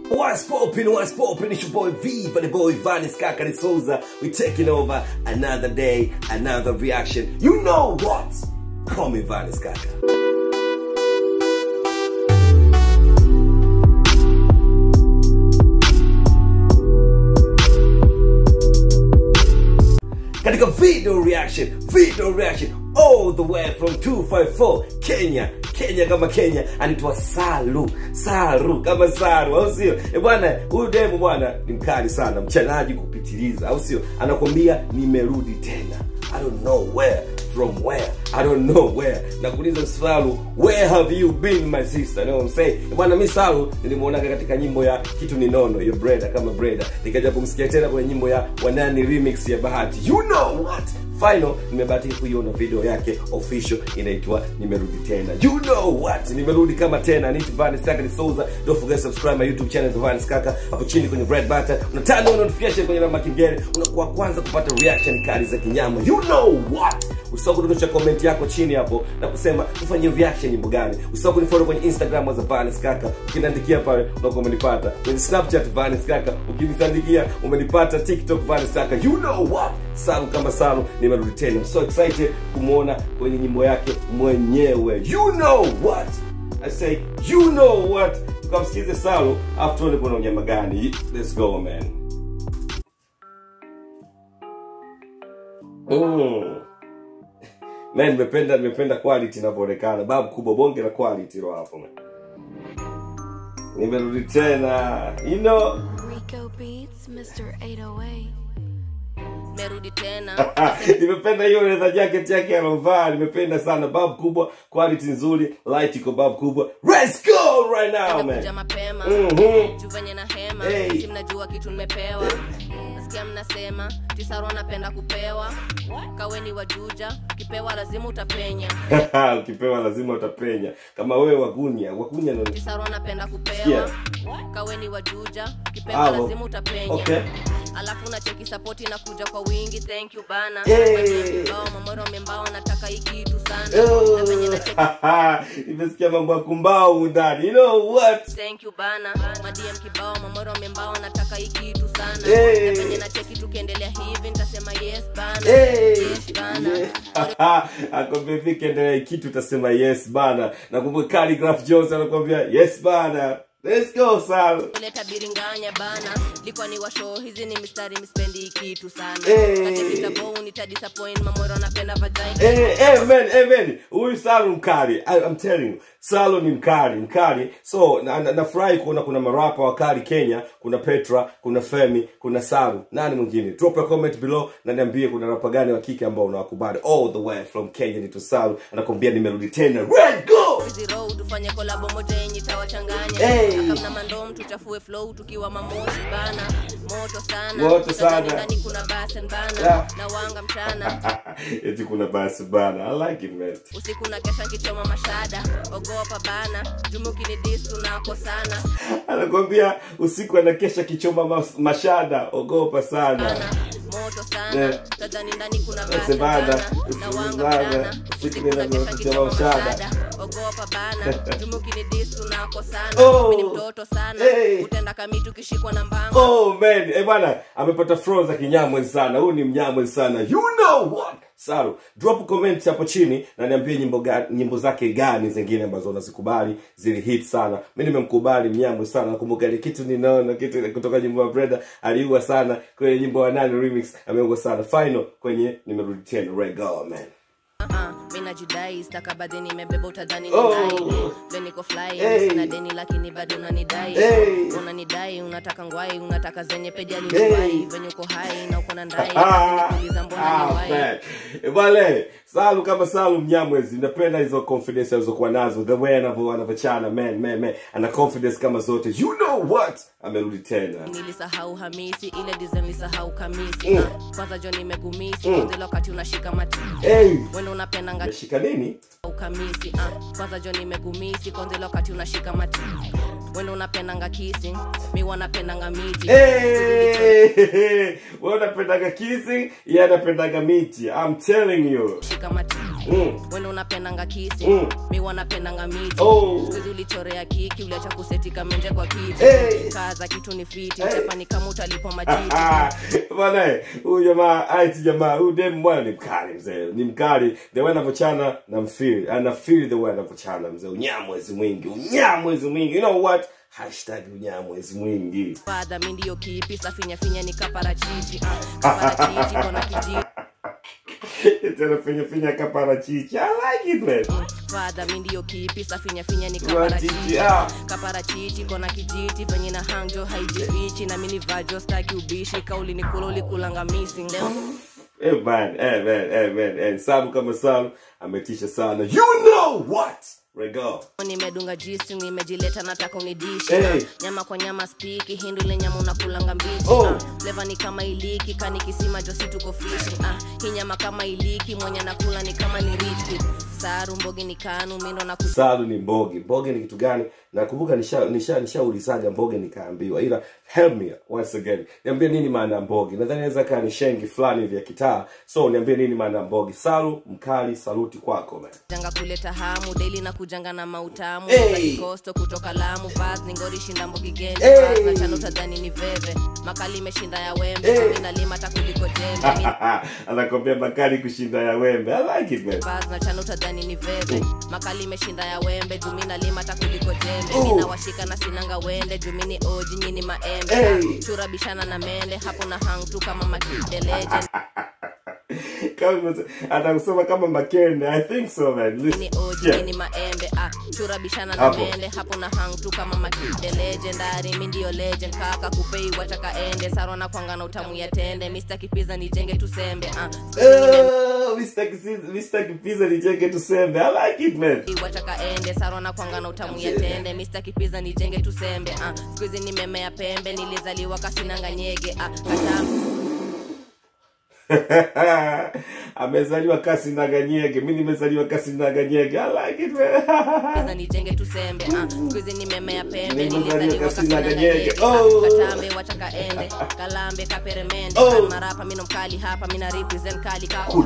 What's poppin', it's your boy Viva, the boy Vanis Kakari Souza. We taking over another day, another reaction. You know what? Call me Vanis Kaka. Katika video reaction all the way from 254 Kenya kama Kenya, anaitwa Ssaru kama Ssaru, au sio? Bwana, huyu demo bwana ni mkali sana, mchanaji kupitiliza, au sio? Anakuambia nimerudi tena. I don't know where, from where, I don't know where. Nakuuliza Ssaru, where have you been my sister? You know what I'm saying? Bwana, mimi Ssaru nilimuona katika nyimbo ya Kitu Ni Nono, your brother kama brother. Nikaja kumsikia tena kwenye nyimbo ya Wanani remix ya Bahati. You know what? Final, nimebahatika kuiona video yake official inaitwa Nimerudi Tena. You know what? Nimerudi kama tena. Ni Vanis Kaka Souza. Don't forget to subscribe my YouTube channel Vanis Kaka. Hapo chini kwenye red button unatana notification kwenye namba kengele, unakuwa kwanza kupata reaction kali za kinyama. You know what? Usisahau kudondosha comment yako chini hapo na kusema ufanye reaction nyimbo gani. Usisahau kunifollow kwenye Instagram za Vanis Kaka. Ukiniandikia pale unakuwa umenipata. Kwenye Snapchat Vanis Kaka. Ukiniandikia umenipata. TikTok Vanis Kaka. You know what? Ssaru kama Ssaru nimerudi tena. I'm so excited kumuona kwenye nyimbo yake mwenyewe. You know what? I say you know what? Tukamsikize Ssaru after all kuna unyama gani. Let's go, man. Man, nimependa quality inavyoonekana. Babu kubwa bonge la quality ro hapo, man. Nimerudi tena. You know, Rico Beats, Mr. 808. Nimerudi tena. Nimependa hiyo leather jacket yake alovaa. Nimependa sana. Babu kubwa, quality nzuri, light iko babu kubwa. Let's go right now, man. Kuja mapema. Juvanye na hema. Si mnajua kitu nimepewa. Nasikia mnasema Ssaru anapenda kupewa. Kaweni wajuja, ukipewa lazima utapenya. Ukipewa lazima utapenya. Kama wewe wagunya ndio Ssaru anapenda kupewa. Kaweni wajuja, ukipewa lazima utapenya. Okay. Alafu na cheki support na kuja kwa wingi. Thank you bana. Mamoro membao nataka hiki kitu sana. Na venye na cheki nimesikia mambo ya kumbao ndani. You know what? Thank you bana. Madm kibao mamoro membao nataka hiki kitu sana. Na venye na cheki tukiendelea hivi nitasema yes bana. Yes bana. Akwambia kiendelea kitu utasema yes bana. Nakumbuka Calligraph Jones anakuambia yes bana. Let's go, Ssaru. Leta biringanya bana. Liko ni wa show hizi ni mistari mispendi kitu sana. Katika bow nita disappoint mamoro napenda vagina. Man. Huyu Ssaru mkali. I'm telling you. Ssaru ni mkali. So nafurahi kuona kuna marapa wakali Kenya, kuna Petra, kuna Femi, kuna Ssaru. Nani mwingine? Drop a comment below na niambie kuna rapa gani wa kike ambao unawakubali. All the way from Kenya ni to Ssaru. Anakuambia nimerudi tena. Let's go. Hizi road tufanye collab moja yenye tawachanganya. Kama mandom tuchafue flow tukiwa mamoshi bana. Moto sana. Ndani kuna bass bana. Na wanga mchana. Eti kuna bass bana. I like it, man. Usiku na kesha kichoma mashada. Ogopa bana. Jumuki ni diss tunakosana. Anakuambia usiku anakesha kichoma mashada. Ogopa sana. Moto sana. Tadhani ndani kuna bass bana. Na wanga mchana. Usiku na kesha kichoma mashada. Ogopa bana. Jumuki ni diss tunakosana. Mimi ni mtoto sana. Utenda kamitu kishikwa na mbango. Oh man, bwana amepata froza kinyamwe sana. Huyu ni mnyamwe sana. You know what? Ssaru, drop comment hapo chini na niambie nyimbo zake gani zingine ambazo unazikubali zili hit sana. Mimi nimemkubali mnyamwe sana. Nakumbuka ile Kitu Ni Nono, kitu kutoka nyimbo ya brother aliua sana kwenye nyimbo ya Wanani remix, ameua sana. Final kwenye Nimerudi Tena. Rego, man. Mina jidai stakabadhi nimebeba utadhani ni dai. Leo niko fly sina deni lakini bado unanidai. Unanidai unataka ngwai unataka zenye peja liwai. Venye uko hai na uko na ndai. Nikuuliza mbona ni wai. Vale, Ssaru kama Ssaru mnyamwezi. Napenda hizo confidence alizokuwa nazo. The way anavyochana, man. Ana confidence kama zote. You know what? Amerudi tena. Nilisahau Hamisi ile design nilisahau kamisi. Kwanza John nimegumisi ndio wakati unashika mati. Wewe unapenda ngati. Shika nini? kukamisi. Kwanza jo nimekumisi kwanza ile wakati unashika mati. Wewe unapendanga kissing, mimi wanapendanga miti. Wewe unapendanga kissing, yeye anapendanga miti. I'm telling you. Shika mati. Wewe unapendanga kissing, mimi wanapendanga miti. Siku ulichorea kiki, uliacha kuseti kamenje kwa kiti. Kaza kitu ni fiti, chapa ni kama utalipa majiti. Bwana, huyu jamaa, huyu dem bwana ni mkali mzee. Ni mkali. The way anavyochana na mfeel. Ana feel the way anavyochana mzee. Unyamwezi mwingi. You know what? #unyamwezi mwingi. Father mimi ndio kipi safinya finya ni kaparachichi. Kaparachichi kona kijiji. Tena finya kaparachichi. I like it man. Father mimi ndio kipi safinya finya ni kaparachichi. Kaparachichi kona kijiti venye na hangjo haijifichi na mimi ni vajo staki ubishi kauli ni kuloli kulanga missing leo. Man. Ssaru kama Ssaru ametisha sana. You know what? Rego. Nimedunga jisi nimejileta nataka unidishi. Nyama kwa nyama spiki hindu ile nyama unakulanga mbichi. Flavor ni kama iliki kani kisima josi tuko fishing. Hii nyama kama iliki mwenye nakula ni kama ni rich kid. Ssaru mbogi ni kanu mimi ndo nakusa. Ssaru ni mbogi. Mbogi ni kitu gani? Nakumbuka nishaulizaga mbogi nikaambiwa. Ila help me once again. Niambie nini maana mbogi? Nadhani inaweza kaa ni shengi fulani vya kitaa. So niambie nini maana mbogi? Ssaru mkali, saluti kwako man. Janga kuleta hamu daily na kujanga na mautamu. Kosto kutoka Lamu Vaz ngori shinda mbogi genje. Na chano tadhani ni veve. Makali imeshinda ya wembe. Mimi nalima takuliko jembe. Anakwambia makali kushinda ya wembe. I like it man. Vaz na chano tadhani ni veve. Makali imeshinda ya wembe. Mimi nalima takuliko jembe. Mimi nawashika na sinanga wende. Mimi ni oji nyini maembe. Chura bishana na mende. Hapo na hang tu kama Makinde legend. Kama atakusoma kama Makende. I think so man. Ni oji ni maembe. Chura bishana na mende. Hapo na hang tu kama Makinde legendary. Mimi ndio legend kaka kupei wataka ende. Ssaru na kwanga na utamu ya tende. Mr. Kipiza nijenge tusembe. Mr. Kipiza nijenge tusembe. I like it man. Wataka ende. Ssaru na kwanga na utamu ya tende. Mr. Kipiza nijenge tusembe. Squeeze ni memea pembe. Nilizaliwa kasinanga nyege. Katamu amezaliwa kasi naganyege. Mimi nimezaliwa kasi naganyege. I like it man. Sasa nijenge tusembe. Squeeze ni memea pembe. Nilizaliwa kasi naganyege. Katambe wataka ende. Kalambe kaperemende. Marapa mimi mkali hapa mimi na represent kali kako.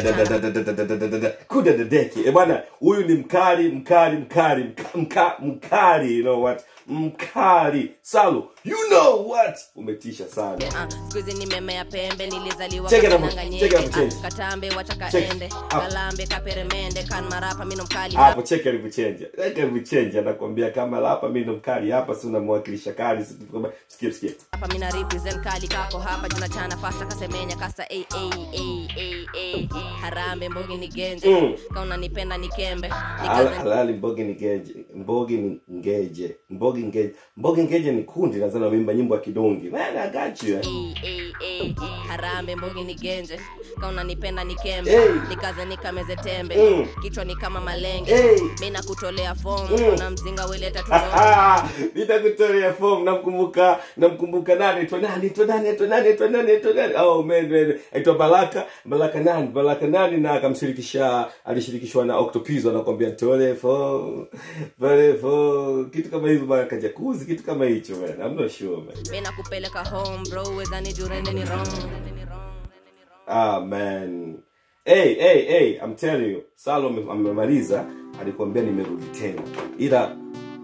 Kuda dadeki. Bwana huyu ni mkali. You know what? Mkali. Ssaru, you know what? Umetisha sana. Squeeze ni memea pembe. Nilizaliwa kasi naganyege. Katambe wataka ende. Kalambe kaperemende. Kan marapa mimi mkali hapa. Hapo check alivyochenge. Anakuambia kama hapa mimi ndo mkali hapa, si unamwakilisha kali. Sikia. Hapa mimi na represent kali kako hapa tunachana fasta kasemenya kasa harambe mbogi ni genje. Kama unanipenda ni kembe. Halali mbogi ni genje. Mbogi ngeje ni kundi nazana wimba nyimbo ya kidongi. Man, I got you. Harambe mbogi ni genje. Kama unanipenda ni kembe. Nikaze nikameze tembe. Kichwa ni kama malenge. Mimi nakutolea form. Kuna mzinga weleta tunaona. Nitakutolea form. Namkumbuka nani? Oh man. Aitwa Balaka nani na alishirikishwa na Octopizzo anakuambia tole form. Kitu kama hivyo bana kajakuzi kitu kama hicho man. I'm not sure man. Mimi nakupeleka home bro, wezani jurende ni wrong. Man. Hey, I'm telling you. Ssaru amemaliza, alikwambia nimerudi tena. Ila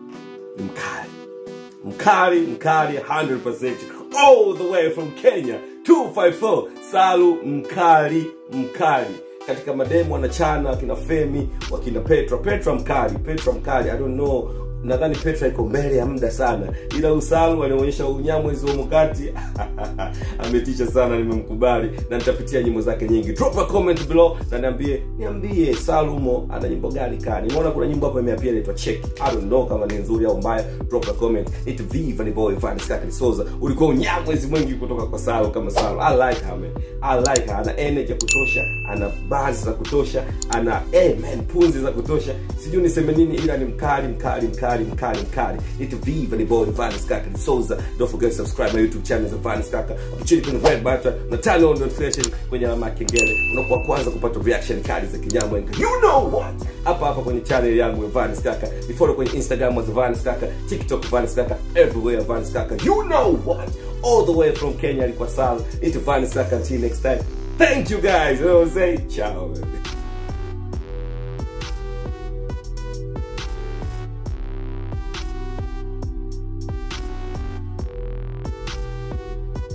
mkali 100%. All the way from Kenya 254. Ssaru mkali. Katika mademo wanachana wakina Femi, wakina Petra mkali. I don't know. Nadhani Petra iko mbele ya muda sana. Ila Ssaru anaonyesha unyamwezi wa mkati. Ametisha sana, nimemkubali na nitapitia nyimbo zake nyingi. Drop a comment below na niambie Ssaru ana nyimbo gani kali. Nimeona kuna nyimbo hapo imeapia inaitwa Check. I don't know kama ni nzuri au mbaya. Drop a comment. It viva ni boy fan Skakali Soza. Ulikuwa unyamwezi mwingi kutoka kwa Ssaru kama Ssaru. I like her man. Ana energy ya kutosha, ana buzz za kutosha, ana punzi za kutosha. Sijui niseme nini ila ni mkali. mkali. It's Viva the boy Vanis Kaka the Souza. Don't forget to subscribe my YouTube channel za Vanis Kaka. Hapo chini kwenye red button na turn on notification kwenye alama ya kengele. Unakuwa kwanza kupata reaction kali za kinyambo. You know what? Hapa kwenye channel yangu ya Vanis Kaka. Ni follow kwenye Instagram wa Vanis Kaka, TikTok Vanis Kaka, everywhere Vanis Kaka. You know what? All the way from Kenya, Ssaru, into Vanis Kaka. Until next time. Thank you guys. You know what I'm saying? Ciao.